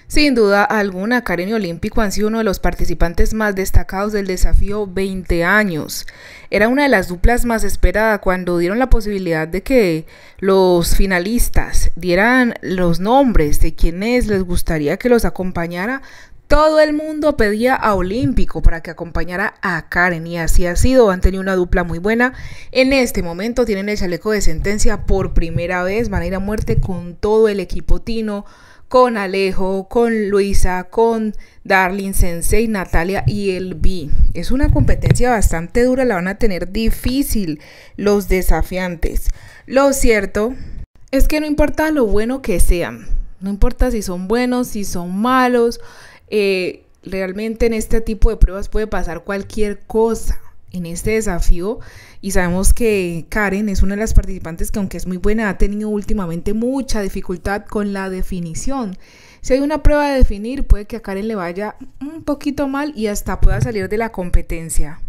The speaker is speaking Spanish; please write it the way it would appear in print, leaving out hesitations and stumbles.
Sin duda alguna, Karen y Olímpico han sido uno de los participantes más destacados del desafío 20 años. Era una de las duplas más esperadas cuando dieron la posibilidad de que los finalistas dieran los nombres de quienes les gustaría que los acompañara. Todo el mundo pedía a Olímpico para que acompañara a Karen y así ha sido. Han tenido una dupla muy buena. En este momento tienen el chaleco de sentencia por primera vez. Van a ir a muerte con todo el equipo Tino, con Alejo, con Luisa, con Darling, Sensei, Natalia y el B. Es una competencia bastante dura, la van a tener difícil los desafiantes. Lo cierto es que no importa lo bueno que sean, no importa si son buenos, si son malos, realmente en este tipo de pruebas puede pasar cualquier cosa en este desafío y sabemos que Karen es una de las participantes que aunque es muy buena ha tenido últimamente mucha dificultad con la definición. Si hay una prueba de definir puede que a Karen le vaya un poquito mal y hasta pueda salir de la competencia.